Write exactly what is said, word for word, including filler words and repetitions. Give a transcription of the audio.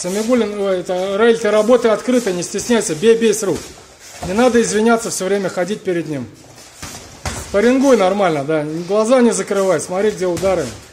Самигуллин, это, Раиль, ты работай открыто, не стесняйся, бей, бей с рук. Не надо извиняться, все время ходить перед ним. Спаррингуй нормально, да, глаза не закрывай, смотри, где удары.